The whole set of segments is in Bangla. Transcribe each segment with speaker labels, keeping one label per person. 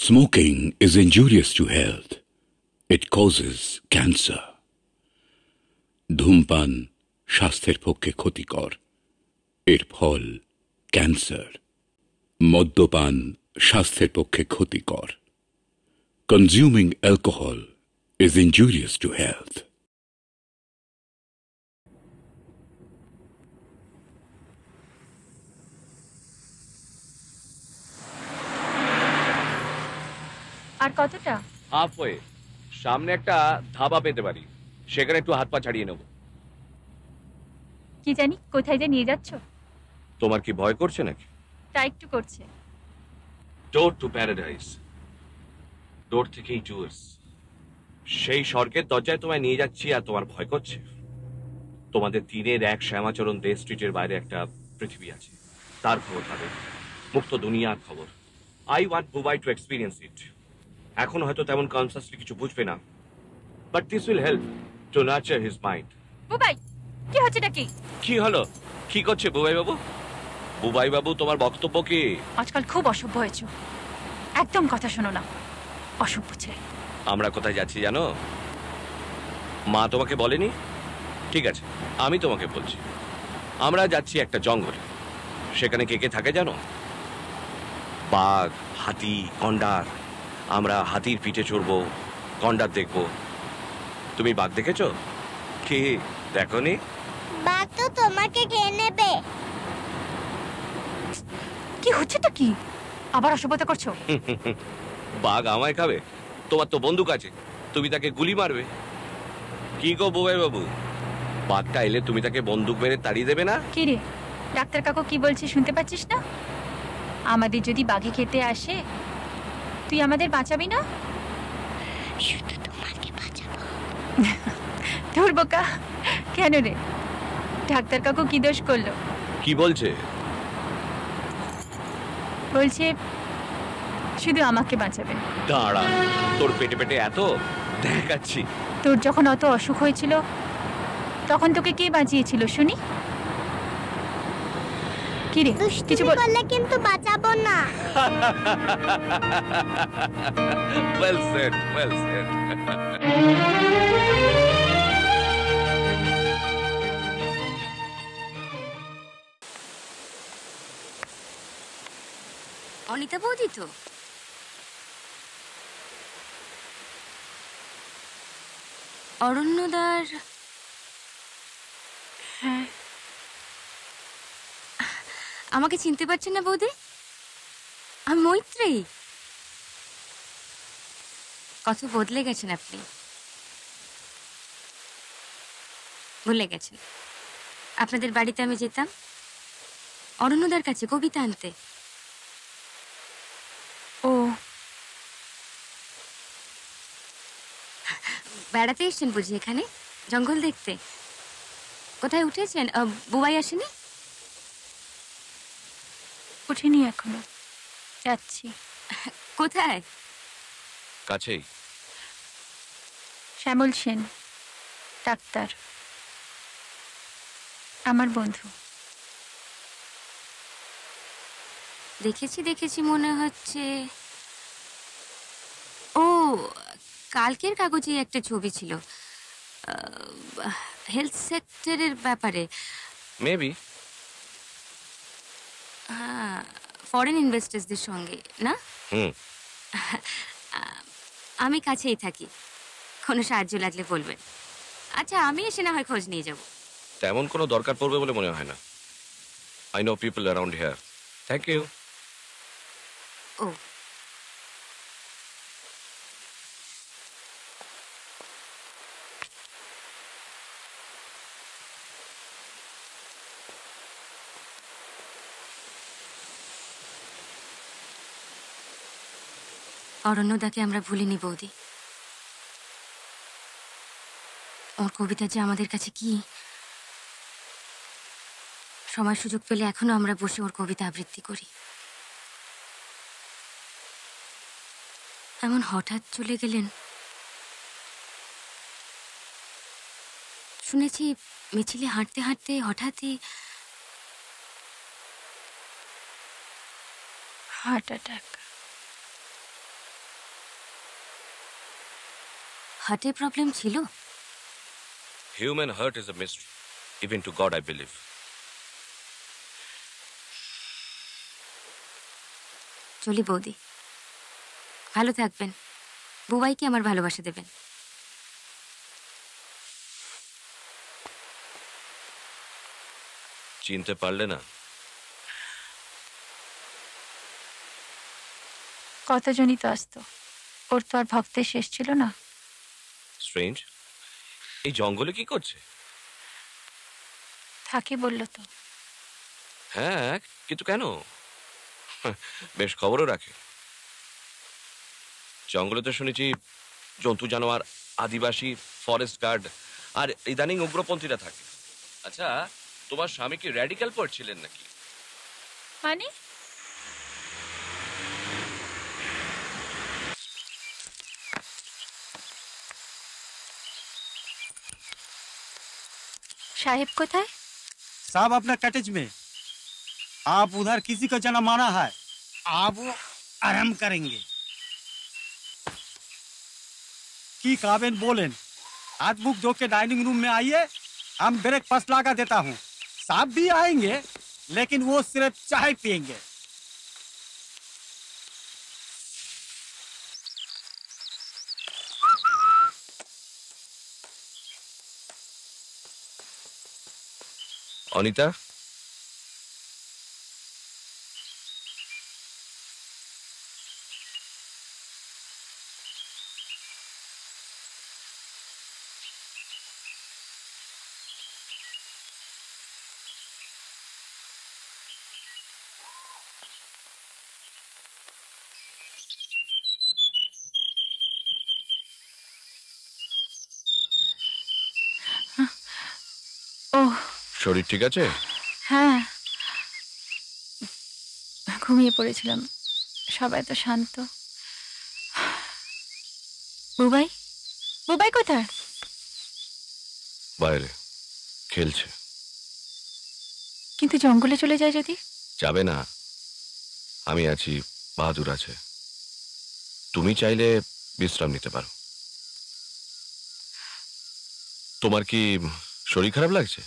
Speaker 1: Smoking is injurious to health. It causes cancer. ধূমপান স্বাস্থ্যের পক্ষে ক্ষতিকর। এর ফল ক্যান্সার। মদ্যপান স্বাস্থ্যের পক্ষে ক্ষতিকর। Consuming alcohol is injurious to health.
Speaker 2: আর কতটা?
Speaker 3: হাফওয়ে। সামনে একটা ধাবা পেতে পারি, সেখানে একটু হাত পা ছাড়িয়ে নেব।
Speaker 2: কি জানি কোথায় যে নিয়ে যাচ্ছ।
Speaker 3: তোমার কি ভয় করছে নাকি?
Speaker 2: তা একটু করছে।
Speaker 3: ডোর টু প্যারাডাইস, ডোর থেকেই টুয়ার্স। সেই স্বর্গের দরজায় তোমায় নিয়ে যাচ্ছি আর তোমার ভয় করছে? তোমাদের তীরের এক শ্যামাচরণ দে স্ট্রিটের বাইরে একটা পৃথিবী আছে, তার খবর পাবে, মুক্ত দুনিয়ার খবর। I want Bubai to experience it. এখন হয়তো তেমন কনসাসলি কিছু বুঝবে না, but this will help to nurture his mind.
Speaker 2: Bubai, কি হচ্ছে নাকি?
Speaker 3: কি হলো? কি করছে বুবাই বাবু? বুবাই বাবু, তোমার বক্তব্য কি?
Speaker 2: আজকাল খুব অসভ্য হয়েছ, একদম কথা শোনো না, অসভ্য ছেলে।
Speaker 3: আমরা কোথায় যাচ্ছি জানো? মা তোমাকে বলেনি? ঠিক আছে, আমি তোমাকে বলছি। আমরা যাচ্ছি একটা জঙ্গলে। সেখানে কে কে থাকে জানো? বাঘ, হাতি, গন্ডার। আমরা হাতির পিঠে চড়বো, গন্ডার দেখবো। তুমি বাঘ দেখেছো? কি দেখোনি?
Speaker 4: বাঘ তো তোমাকে খেয়ে নেবে।
Speaker 2: কি হচ্ছেটা কি? আবার অসভ্যতা করছো?
Speaker 3: বাঘ আমায় খাবে? তোমার তো বন্দুক আছে, তুমি তাকে গুলি মারবে। কি গো বুবাই বাবু, বাঘটা এলে তুমি তাকে বন্দুক মেরে তাড়িয়ে দেবে না?
Speaker 2: কি রে, ডাক্তার কাকু কি বলছে শুনতে পাচ্ছিস না? আমাদের যদি বাঘে খেতে আসে, তুই আমাদের বাঁচাবি না?
Speaker 4: শুধু তোমাকে বাঁচাবো।
Speaker 2: ধুর বোকা, কেন রে? ডাক্তার কাকু কি দোষ করলো?
Speaker 3: কি বলছে?
Speaker 2: বলছে শুধু আমাকে বাঁচাবে।
Speaker 3: দাঁড়া, তোর পেটে পেটে এত দেখাচ্ছি।
Speaker 2: তোর যখন অত অসুখ হয়েছিল তখন তোকে কে বাঁচিয়েছিল শুনি? কি রে, কিছু
Speaker 4: বললে কিন্তু বাঁচাবো না।
Speaker 3: Well said, well said.
Speaker 5: Anita বৌদি তো? অরণ্যদার?
Speaker 2: হ্যাঁ।
Speaker 5: আমাকে চিনতে পারছেন না বৌদি? আমি মৈত্রী। কত বদলে গেছেন আপনি, ভুলে গেছেন। আপনাদের বাড়িতে আমি যেতাম অরণ্যদার কাছে কবিতা আনতে।
Speaker 2: ও,
Speaker 5: বেড়াতে এসছেন বুঝি এখানে, জঙ্গল দেখতে? কোথায় উঠেছেন? বুবাই আসেনি?
Speaker 2: উঠিনি এখনো, যাচ্ছি।
Speaker 5: কোথায়?
Speaker 3: কাছেই।
Speaker 2: শ্যামল সেন ডাক্তার, আমার বন্ধু।
Speaker 5: দেখেছি দেখেছি মনে হচ্ছে। ও, কালকের কাগজে একটা ছবি ছিল হেলথ সেক্টরের ব্যাপারে।
Speaker 3: মেবি।
Speaker 5: হ্যাঁ, ফরেন ইনভেস্টার্সদের সঙ্গে না? আমি কাছেই থাকি, কোনো সাহায্য লাগলে বলবেন। আচ্ছা, আমি এসে না হয় খোঁজ নিয়ে যাব।
Speaker 3: তেমন কোনো দরকার পড়বে বলে মনে হয় না। I know people around here. Thank you.
Speaker 5: ও, অরণ্যদাকে আমরা ভুলিনি বৌদি। ওর কবিতা যে আমাদের কাছে কি, সময় সুযোগ পেলে এখনো আমরা বসে ওর কবিতা আবৃত্তি করি। এমন হঠাৎ চলে গেলেন। শুনেছি মিছিলে হাঁটতে হাঁটতে হঠাৎই
Speaker 2: হার্ট অ্যাটাক।
Speaker 5: হার্টের প্রবলেম ছিল?
Speaker 3: Human hurt is a mystery. Even to God, I believe.
Speaker 5: চলি বৌদি, ভালো থাকবেন। বুবাইকে আমার ভালোবাসা দেবেন।
Speaker 3: চিনতে পারলে না?
Speaker 2: কতজনই তো আসতো, ওর তো আর ভক্তের শেষ ছিল না।
Speaker 3: স্ট্রেঞ্জ, এই জঙ্গলে কি করছে?
Speaker 2: থাকে বললো তো।
Speaker 3: হ্যাঁ, কিন্তু কেন? বেশ খবরও রাখে। জঙ্গলে তো শুনেছি জন্তু জানোয়ার, আদিবাসী, ফরেস্ট গার্ড আর ইদানিং উগ্রপন্থীরা থাকে। আচ্ছা, তোমার স্বামী কি র্যাডিক্যাল পড়ছিলেন নাকি?
Speaker 2: মানে साहेब कोথায়?
Speaker 6: साहब अपना कटेज में। आप उधर किसी को जाना माना है, आप आराम करेंगे की काबिन बोलें। हाथ मुख धो के डाइनिंग रूम में आइए, हम ब्रेकफास्ट ला कर देता हूँ। साहब भी आएंगे लेकिन वो सिर्फ चाय पियेंगे।
Speaker 3: অনিতা,
Speaker 2: ओह
Speaker 3: শরীর ঠিক আছে?
Speaker 2: হ্যাঁ, ঘুমিয়ে পড়েছিলাম। সবাই তো শান্ত। বুবাই, বুবাই কোথায়?
Speaker 3: বাইরে খেলছে।
Speaker 2: কিন্তু জঙ্গলে চলে যায় যদি?
Speaker 3: যাবে না, আমি আছি, বাহাদুর আছে। তুমি চাইলে বিশ্রাম নিতে পারো। তোমার কি শরীর খারাপ লাগছে?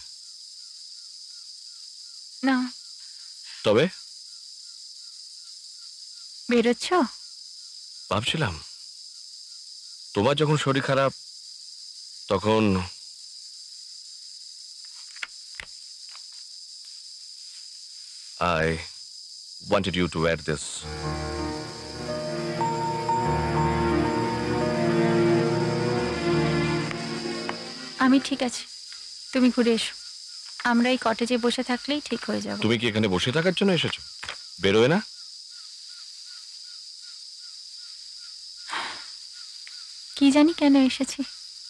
Speaker 2: না।
Speaker 3: তবে
Speaker 2: বেরোচ্ছ?
Speaker 3: ভাবছিলাম তোমার যখন শরীর খারাপ তখন I wanted you to wear this.
Speaker 2: আমি ঠিক আছে, তুমি ঘুরে এসো। আমরা এই কটেজে বসে থাকলেই ঠিক হয়ে যাবে।
Speaker 3: তুমি কি এখানে বসে থাকার জন্য এসেছো? বেরোয় না?
Speaker 2: কি জানি কেন এসেছি।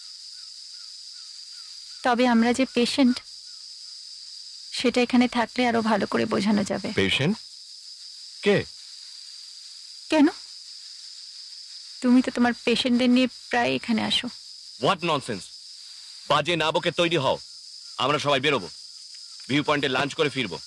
Speaker 2: তবে আমরা যে পেশেন্ট সেটা এখানে থাকলে আরো ভালো করে বোঝানো যাবে।
Speaker 3: পেশেন্ট? কে?
Speaker 2: কেন? তুমি তো তোমার পেশেন্টদের নিয়ে প্রায় এখানে আসো।
Speaker 3: What nonsense! বাজে না বকে তৈরি হও, আমরা সবাই বেরোবো। ভিউ পয়েন্টে লাঞ্চ করে ফিরবো।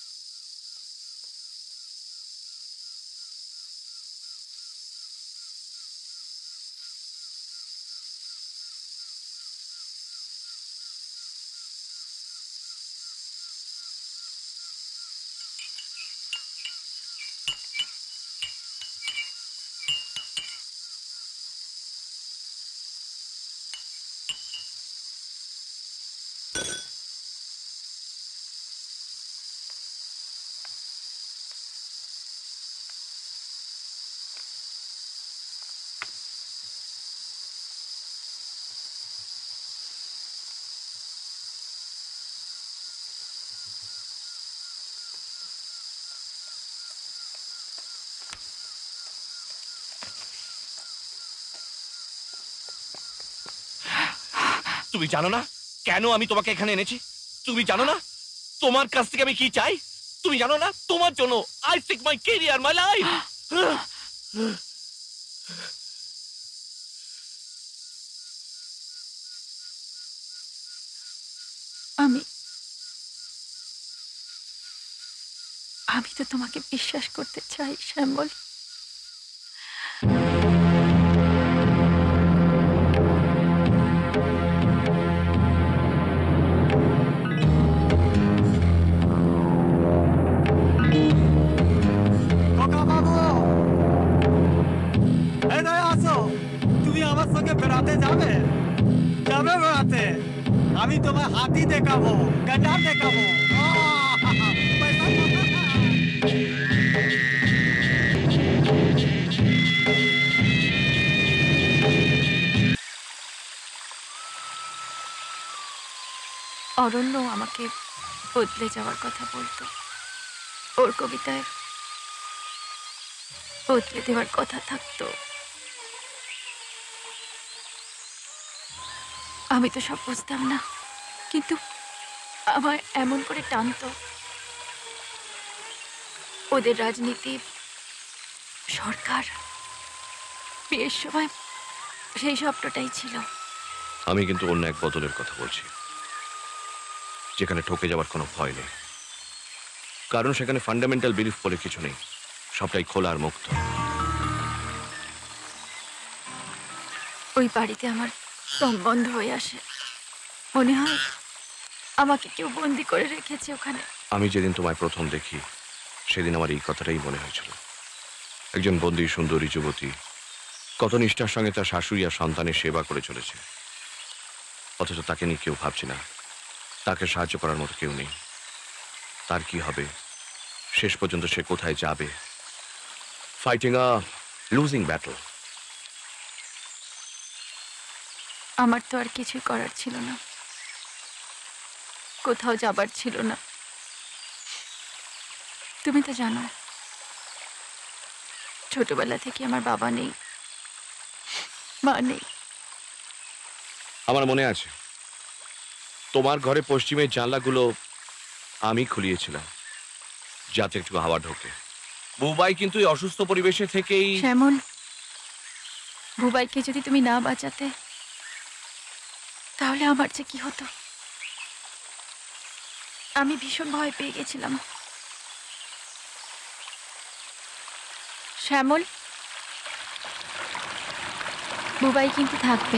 Speaker 3: তুমি জানো না কেন আমি তোমাকে এখানে এনেছি? তুমি জানো না তোমার কাছ থেকে আমি কি চাই? তুমি জানো না তোমার জন্য I sick my career, my life.
Speaker 2: আমি তো তোমাকে বিশ্বাস করতে চাই শ্যামল।
Speaker 6: দেখাবো, গজব দেখাবো।
Speaker 2: অরণ্য আমাকে বদলে যাওয়ার কথা বলতো, ওর কবিতায় বদলে দেওয়ার কথা থাকতো। আমি তো সব বুঝতাম না, কিন্তু আমার এমন করে টানতো। ওদের রাজনীতি, সরকার, বিয়ের সময় সেই স্বপ্নটাই ছিল।
Speaker 3: আমি কিন্তু অন্য এক বদলের কথা বলছি, যেখানে ঠকে যাওয়ার কোনো ভয় নেই, কারণ সেখানে ফান্ডামেন্টাল বিলিফ বলে কিছু নেই, সবটাই খোলা আর মুক্ত।
Speaker 2: ওই বাড়িতে আমার দম বন্ধ হয়ে আসে, মনে হয় আমাকে কেউ বন্দি করে রেখেছে ওখানে।
Speaker 3: আমি যেদিন তোমায় প্রথম দেখি সেদিন আমার এই কথাটাই মনে হয়েছিল। একজন বন্দী সুন্দরী যুবতী কত নিষ্ঠার সঙ্গে তার শাশুড়ি আর সন্তানের সেবা করে চলেছে, অথচ তাকে নিয়ে কেউ ভাবছে না, তাকে সাহায্য করার মতো কেউ নেই। তার কি হবে, শেষ পর্যন্ত সে কোথায় যাবে? Fighting a losing battle.
Speaker 2: আমার তো আর কিছুই করার ছিল না, কোথাও যাবার ছিল না। তুমি তো জানো, ছোটবেলা থেকে আমার বাবা নেই, মা নেই।
Speaker 3: আমার মনে আছে তোমার ঘরে পশ্চিমের জানলাগুলো আমি খুলিয়েছিলাম যাতে একটু হাওয়া ঢোকে। বুবাই কিন্তু এই অসুস্থ পরিবেশে থেকেই।
Speaker 2: শ্যামল, বুবাইকে যদি তুমি না বাঁচাতে তাহলে আমার যে কি হতো। আমি ভীষণ ভয় পেয়ে গেছিলাম। শ্যামল, বুবাই কিন্তু থাকবে।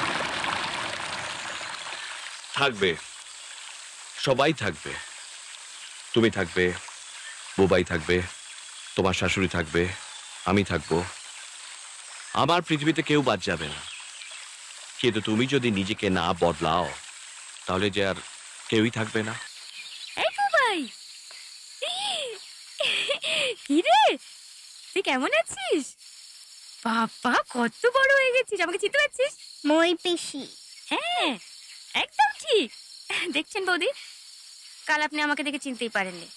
Speaker 3: থাকবে, সবাই থাকবে। তুমি থাকবে, বুবাই থাকবে, তোমার শাশুড়ি থাকবে, আমি থাকবো। আমার পৃথিবীতে কেউ বাদ যাবে না। কিন্তু তুমি যদি নিজেকে না বদলাও তাহলে যে আর কেউই থাকবে না।
Speaker 5: এই বুবাই, কি রে, তুই কেমন আছিস? বাবা, কত বড় হয়ে গেছিস, আমাকে চিনতে পারছিস?
Speaker 4: মই পিসি।
Speaker 5: হ্যাঁ, একদম ঠিক। দেখছেন বৌদি, কাল আপনি আমাকে দেখে চিনতেই পারেননি।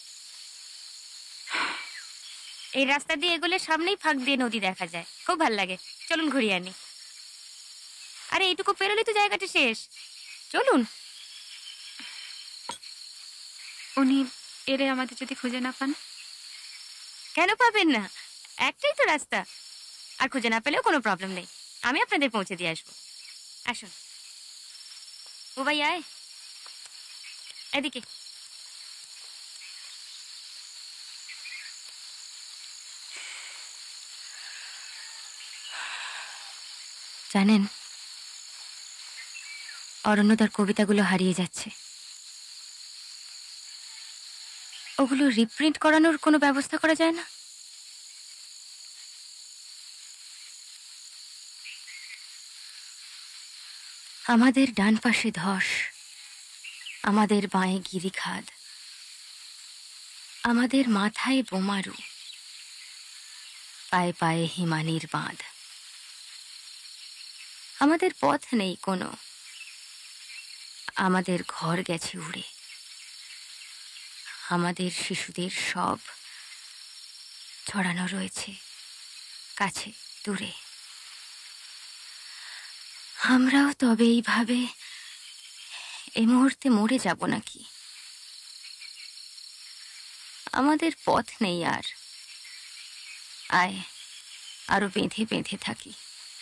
Speaker 5: এই রাস্তা দিয়ে এগোলে সামনেই ফাঁক দিয়ে নদী দেখা যায়, খুব ভাল লাগে। চলুন ঘুরিয়ে আনি। আরে এইটুকু পেরোলে তো জায়গাটা শেষ, চলুন।
Speaker 2: উনি এরে আমাদের যদি খুঁজে না পান?
Speaker 5: কেন পাবেন না, একটাই তো রাস্তা। আর খুঁজে না পেলেও কোনো প্রবলেম নেই, আমি আপনাদের পৌঁছে দিয়ে আসবো। আসুন ও ভাই, আয় এদিকে। জানেন, অরণ্য তার কবিতাগুলো হারিয়ে যাচ্ছে। ওগুলো রিপ্রিন্ট করানোর কোনো ব্যবস্থা করা যায় না? আমাদের ডান পাশে ধস, আমাদের বাঁয়ে গিরিখাদ, আমাদের মাথায় বোমারু, পায়ে পায়ে হিমানির বাঁধ। আমাদের পথ নেই কোনো, আমাদের ঘর গেছে উড়ে। আমাদের শিশুদের সব ছড়ানো রয়েছে কাছে দূরে। আমরাও তবে এইভাবে এই মুহূর্তে মরে যাব নাকি? আমাদের পথ নেই আর, আয় আরো বেঁধে বেঁধে থাকি।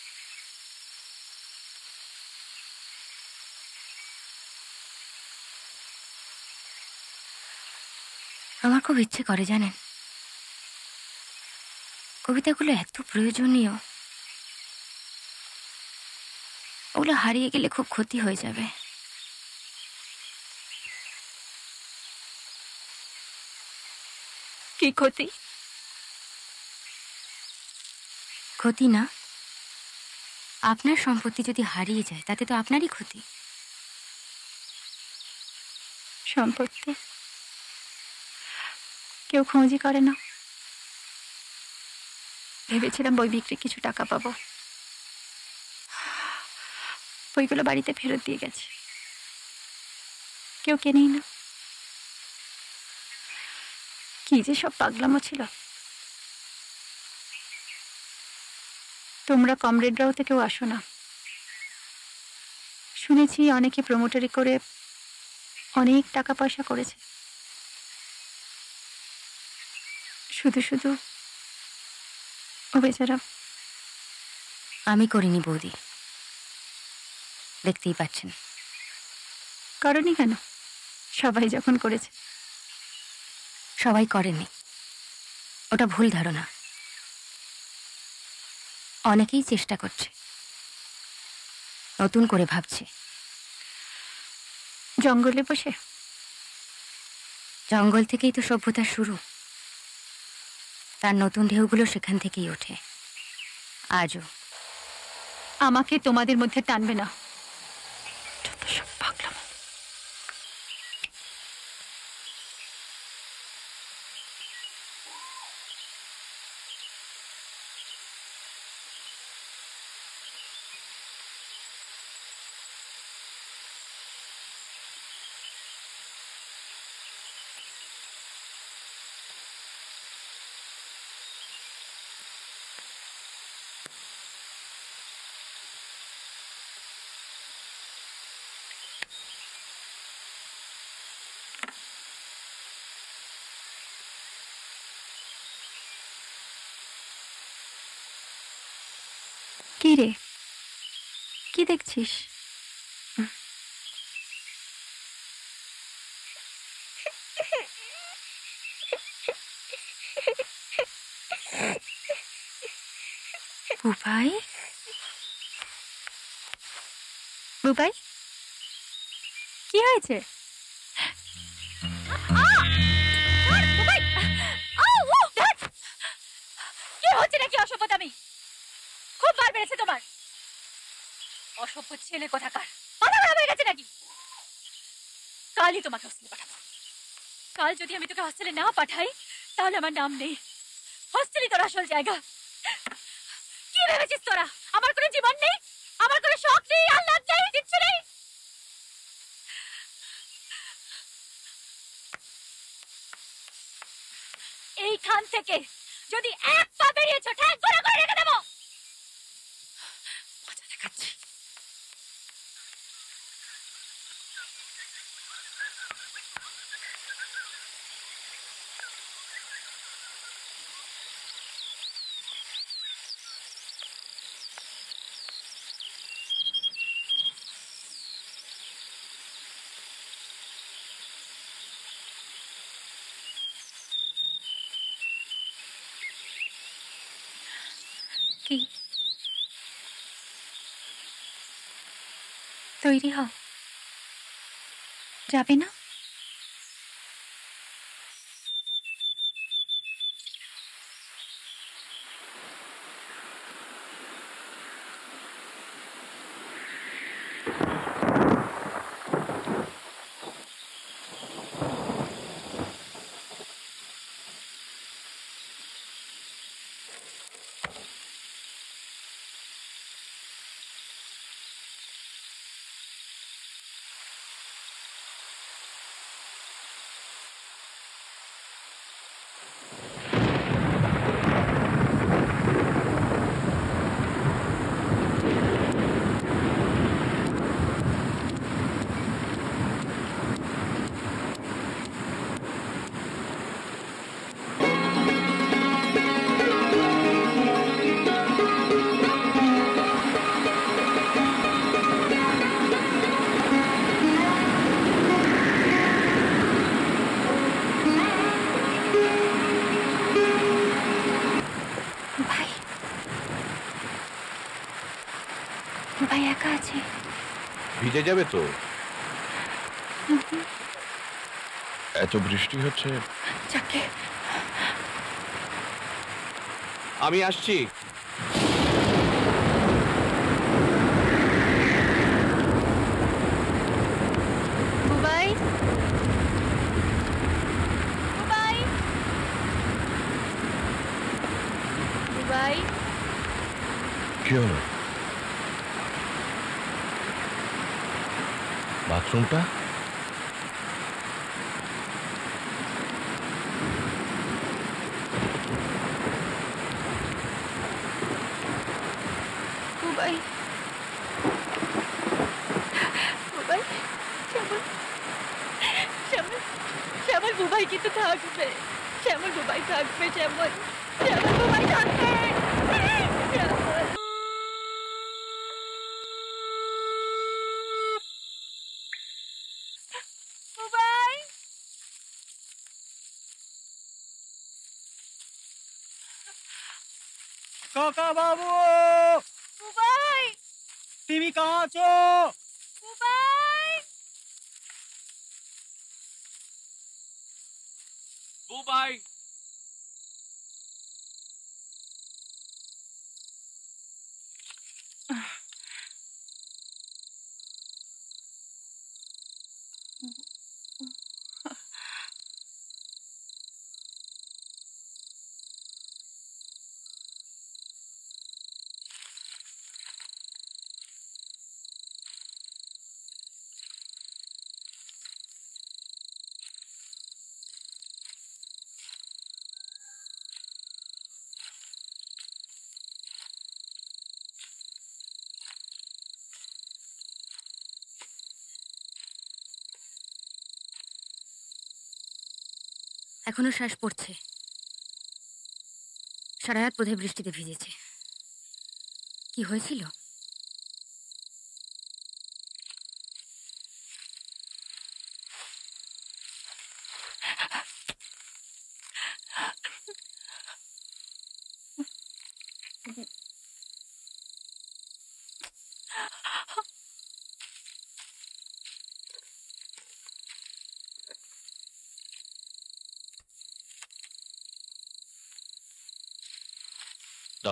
Speaker 5: আমার খুব ইচ্ছে করে জানেন, কবিতাগুলো এত প্রয়োজনীয়, ওগুলো হারিয়ে গেলে খুব ক্ষতি হয়ে যাবে।
Speaker 2: কি ক্ষতি?
Speaker 5: ক্ষতি না, আপনার সম্পত্তি যদি হারিয়ে যায় তাতে তো আপনারই ক্ষতি।
Speaker 2: সম্পত্তি কেউ খোঁজই করে না। ভেবেছিলাম বই বিক্রি কিছু টাকা পাবো, বইগুলো বাড়িতে ফেরত দিয়ে গেছে, কেউ কেনেই না। কি যে সব পাগলামো ছিল। তোমরা কমরেডরাও তো কেউ আসো না। শুনেছি অনেকে প্রমোটারি করে অনেক টাকা পয়সা করেছে, শুধু শুধু ও বেচারা।
Speaker 5: আমি করিনি বৌদি, দেখতেই পাচ্ছেন।
Speaker 2: করনি কেন? সবাই যখন করেছে।
Speaker 5: সবাই করেনি, ওটা ভুল ধারণা। অনেকেই চেষ্টা করছে, নতুন করে ভাবছে।
Speaker 2: জঙ্গলে বসে?
Speaker 5: জঙ্গল থেকেই তো সভ্যতার শুরু, তার নতুন ঢেউগুলো সেখান থেকেই ওঠে। আজও
Speaker 2: আমাকে তোমাদের মধ্যে টানবে না। যত সব পাগলামো। কি রে, কি দেখছিস? বুবাই, বুবাই, কি হয়েছে? কি হচ্ছে নাকি? অসভ্যতামি খুব বার বেড়েছে তোমার। অসভ্য ছেলে কোথাকার, মাথা খারাপ হয়ে গেছে নাকি? কালই তোমাকে হস্টেলে পাঠাবো। কাল যদি আমি তোকে হস্টেলে না পাঠাই তাহলে আমার নাম নেই। হস্টেলই তোর আসল জায়গা। কি ভেবেছিস তোরা আমার কোনো জীবন নেই, আমার কোনো শখ নেই, আহ্লাদ নেই, কিচ্ছু নেই? এইখান থেকে যদি এক পা বেরিয়েছো ঠ্যাং গোড়া করে রেখে দেবো। মজা দেখাচ্ছি। কি তৈরি হও, যাবে না? ভাই একা আছে,
Speaker 3: ভিজে যাবে তো।
Speaker 7: এত বৃষ্টি হচ্ছে।
Speaker 2: যাকে
Speaker 3: আমি আসছি।
Speaker 2: বুবাই,
Speaker 7: কি হলো? বাথরুমটা?
Speaker 2: বুবাই, বুবাই, শ্যামল, শ্যামল, শ্যামল বুবাই কিন্তু থাকবে, শ্যামল বুবাই থাকবে, শ্যামল, শ্যামল বুবাই থাকবে, শ্যামল। বুবাই,
Speaker 6: काका बाबू,
Speaker 2: বুবাই,
Speaker 6: टीवी कहाँ छो?
Speaker 2: বুবাই,
Speaker 3: বুবাই,
Speaker 5: এখনো শ্বাস পড়ছে। সারা রাত বোধহয় বৃষ্টিতে ভিজেছে। কি হয়েছিল?
Speaker 3: দাও।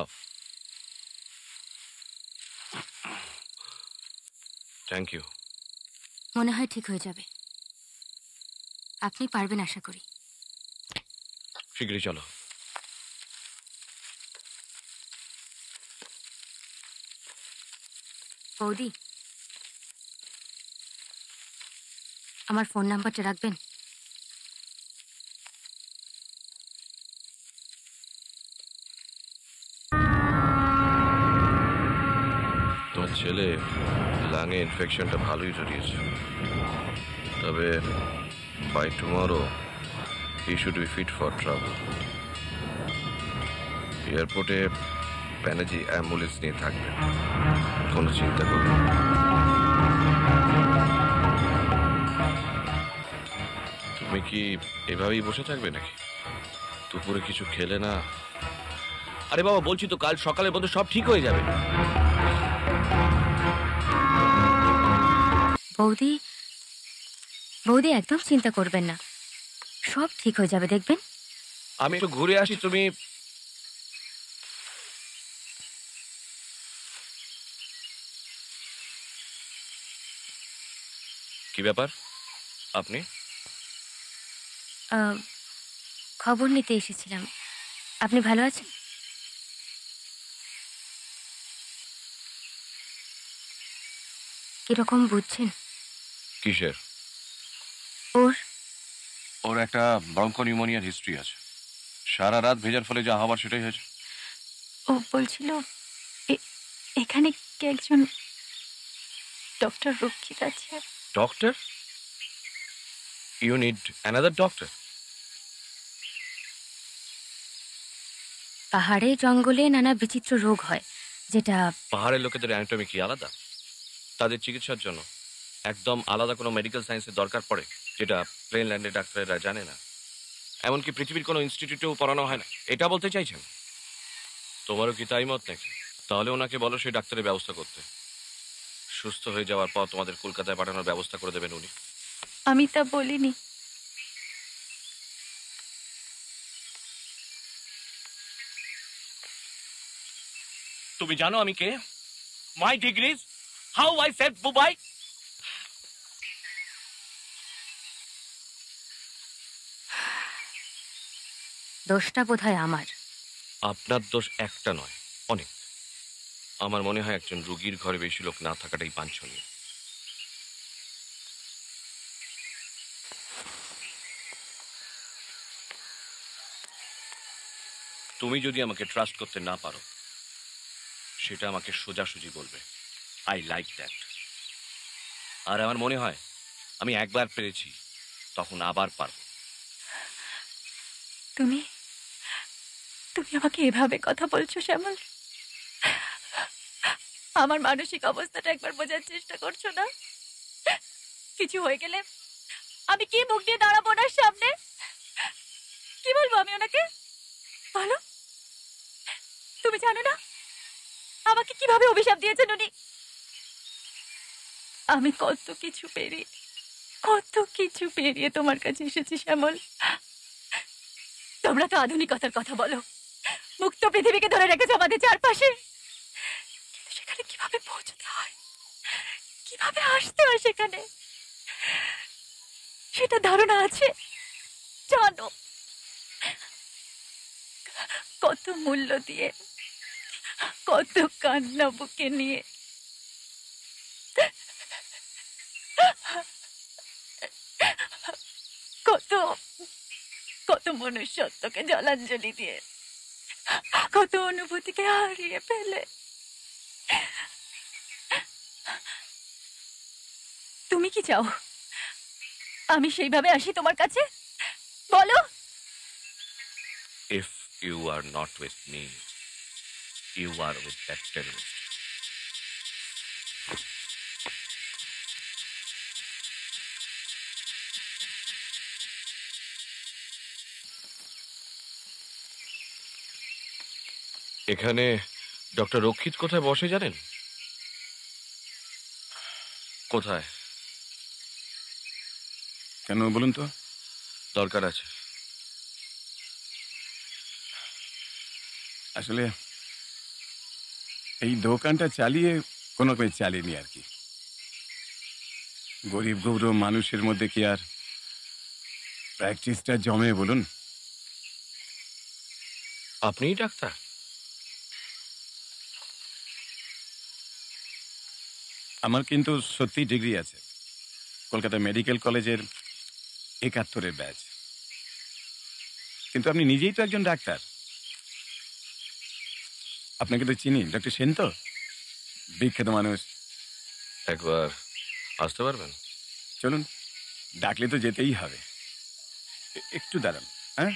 Speaker 3: Thank you.
Speaker 5: মনে হয় ঠিক হয়ে যাবে। আপনি পারবেন আশা করি।
Speaker 3: শীঘ্রই চলো।
Speaker 5: বৌদি, আমার ফোন নাম্বারটা রাখবেন?
Speaker 7: তোমার ছেলে লাঙে ইনফেকশনটা ভালোই জড়িয়েছে, তবে by tomorrow he should be fit for travel. এয়ারপোর্টে ব্যানার্জি অ্যাম্বুলেন্স নিয়ে থাকবে, কোনো চিন্তা করবে না। তুমি কি এভাবেই বসে থাকবে নাকি? দুপুরে কিছু খেলে না?
Speaker 3: আরে বাবা, বলছি তো কাল সকালের মধ্যে সব ঠিক হয়ে যাবে।
Speaker 5: বৌদি, বৌদি একদম চিন্তা করবেন না, সব ঠিক হয়ে যাবে দেখবেন।
Speaker 3: আমি একটু ঘুরে আসি। তুমি কি ব্যাপার? আপনি?
Speaker 5: খবর নিতে এসেছিলাম। আপনি ভালো আছেন? কিরকম বুঝছেন?
Speaker 7: কিসের?
Speaker 5: ওর
Speaker 7: ওর একটা ব্রঙ্কো নিউমোনিয়ার হিস্ট্রি আছে। সারা রাত ভেজার ফলে যা হবার সেটাই হয়েছে।
Speaker 2: ও বলছিল এখানে কে একজন ডক্টর রক্ষিত আছে।
Speaker 3: Doctor? You need another doctor?
Speaker 5: পাহাড়ে জঙ্গলে নানা বিচিত্র রোগ হয়, যেটা
Speaker 3: পাহাড়ের লোকেদের অ্যানাটমি কি আলাদা? তাদের চিকিৎসার জন্য একদম আলাদা কোনো মেডিকেল সায়েন্সের দরকার পড়ে, যেটা প্লেন ল্যান্ডের ডাক্তারেরা জানে না। এমনকি পৃথিবীর কোনো ইনস্টিটিউটেও পড়ানো হয় না, এটা বলতে চাইছেন? তোমারও কি তাই মত নাকি? তাহলে ওনাকে বলো সেই ডাক্তারের ব্যবস্থা করতে। সুস্থ হয়ে যাওয়ার পর তোমাদের কলকাতায় পাঠানোর ব্যবস্থা করে দেবেন উনি।
Speaker 2: আমি তা বলিনি।
Speaker 3: তুমি জানো আমি কে? My degrees, how I save Bubai.
Speaker 5: দোষটা বোধহয় আমার।
Speaker 3: আপনার দোষ একটা নয়, অনেক। আমার মনে হয় একজন রোগীর ঘরে বেশি লোক না থাকাটাই বাঞ্ছনীয়। তুমি যদি আমাকে ট্রাস্ট করতে না পারো সেটা আমাকে সোজাসুজি বলবে। I like that. আর আমার মনে হয় আমি একবার পেরেছি, তখন আবার পারবো।
Speaker 2: তুমি তুমি আমাকে এভাবে কথা বলছো শ্যামল? আমার মানসিক অবস্থাটা একবার বোঝার চেষ্টা করছো না? কিছু হয়ে গেলে আমি কি মুখ দিয়ে দাঁড়াবো ওনার সামনে? কি বলবো আমি ওনাকে? বলো। তুমি জানো না আমাকে কিভাবে অভিশাপ দিয়েছেন উনি? আমি কত কিছু পেরিয়ে তোমার কাছে এসেছি শ্যামল। তোমরা তো আধুনিকতার কথা বলো, মুক্ত পৃথিবীকে ধরে রেখেছো আমাদের চারপাশে, কিন্তু সেখানে কিভাবে পৌঁছতে হয়, কিভাবে আসতে হয় সেখানে সেটা ধারণা আছে? জানো কত মূল্য দিয়ে, কত কান্না বুকে নিয়ে কত কত মনুষ্যত্বকে জলাঞ্জলি দিয়ে, কত অনুভূতিকে হারিয়ে ফেলে তুমি কি চাও আমি সেইভাবে আসি তোমার কাছে? বলো।
Speaker 3: If you are not with me, you are with that terrorist. এখানে ডক্টর রক্ষিত কোথায় বসে জানেন? কোথায়?
Speaker 8: কেন বলুন তো?
Speaker 3: দরকার আছে।
Speaker 8: আসলে এই দোকানটা চালিয়ে কোনো রকমে চালিয়ে আর কি। গরিব গৌরব মানুষের মধ্যে কি আর প্র্যাকটিসটা জমে বলুন?
Speaker 3: আপনিই ডাক্তার?
Speaker 8: আমার কিন্তু সত্যি ডিগ্রি আছে, কলকাতা মেডিকেল কলেজের ৭১-এর ব্যাচ। কিন্তু আপনি নিজেই তো একজন ডাক্তার। আপনাকে তো চিনি, ডক্টর সেন তো, বিখ্যাত মানুষ।
Speaker 3: একবার আসতে পারবেন?
Speaker 8: চলুন, ডাকলে তো যেতেই হবে। একটু দাঁড়ান। হ্যাঁ,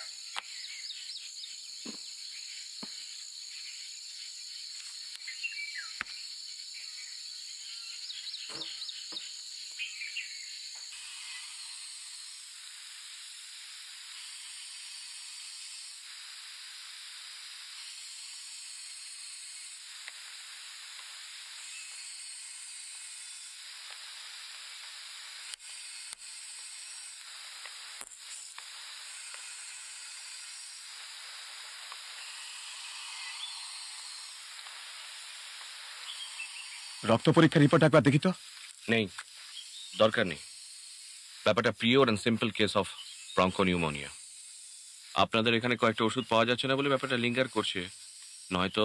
Speaker 8: রক্ত পরীক্ষার রিপোর্ট একবার দেখি তো।
Speaker 3: নেই, দরকার নেই। ব্যাপারটা pure and simple case of bronchopneumonia. আপনাদের এখানে কয়েকটা ওষুধ পাওয়া যাচ্ছে না বলে ব্যাপারটা লিঙ্গার করছে, নয়তো।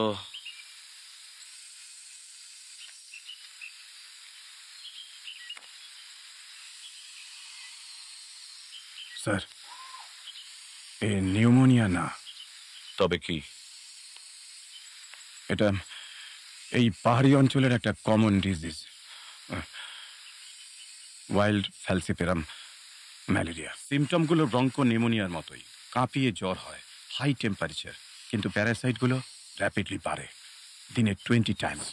Speaker 8: স্যার, এ নিউমোনিয়া না।
Speaker 3: তবে কি?
Speaker 8: এটা এই পাহাড়ি অঞ্চলের একটা common disease, wild falciparum malaria. সিমটমগুলো ব্রঙ্কোনিউমোনিয়ার মতোই, কাঁপিয়ে জ্বর হয়, হাই টেম্পারেচার, কিন্তু প্যারাসাইটগুলো র্যাপিডলি বাড়ে, দিনে 20 টাইমস।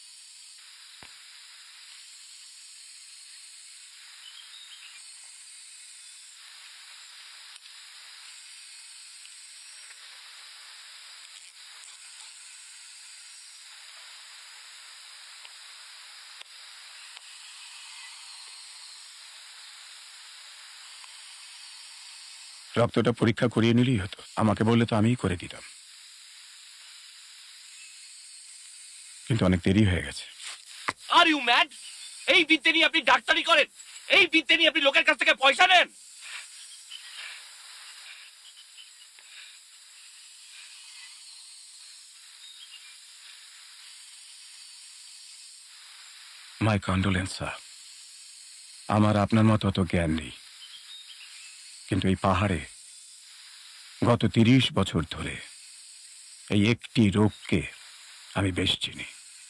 Speaker 8: রক্তটা পরীক্ষা করিয়ে নিলেই হতো, আমাকে বললে তো আমিই করে দিতাম, কিন্তু অনেক দেরি হয়ে গেছে।
Speaker 3: Are you mad? এই বিদ্যে নিয়ে আপনি ডাক্তারি করেন? এই বিদ্যে নিয়ে আপনি লোকের কাছ থেকে পয়সা নেন?
Speaker 8: My condolence sir. আমার আপনার মতো অত জ্ঞান নেই, কিন্তু এই পাহাড়ে গত 30 বছর ধরে এই একটি রোগকে আমি বেশ চিনি,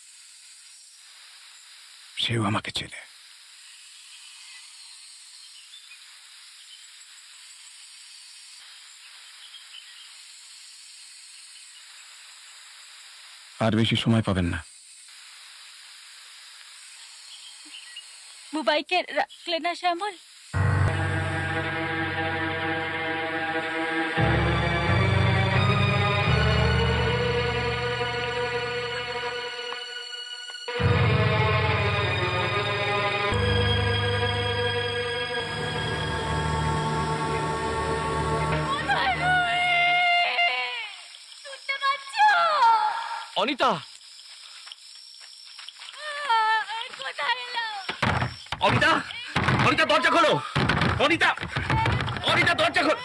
Speaker 8: সেও আমাকে চেনে। আর বেশি সময় পাবেন না।
Speaker 2: বুবাইকে রাখলে না শ্যামল?
Speaker 3: অনিতা, অনিতা, অনিতা দরজা খোলো। অনিতা, অনিতা দরজা খোলো।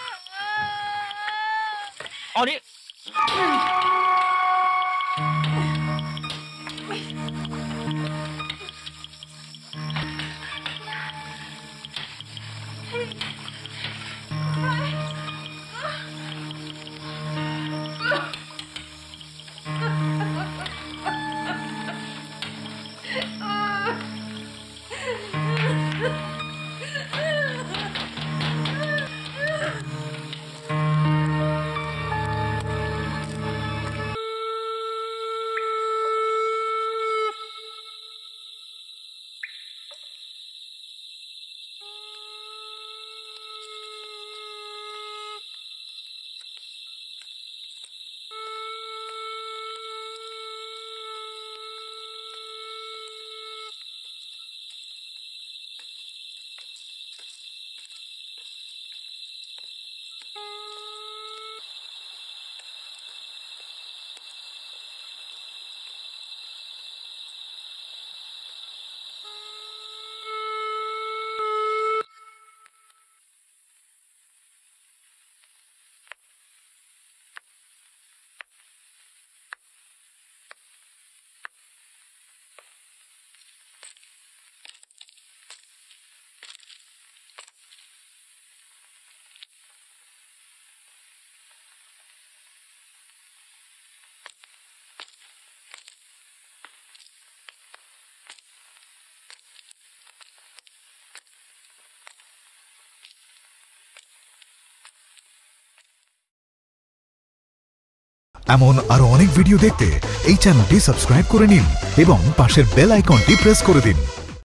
Speaker 9: এমন আরো অনেক ভিডিও দেখতে এই চ্যানেলটি সাবস্ক্রাইব করে নিন এবং পাশের বেল আইকনটি প্রেস করে দিন।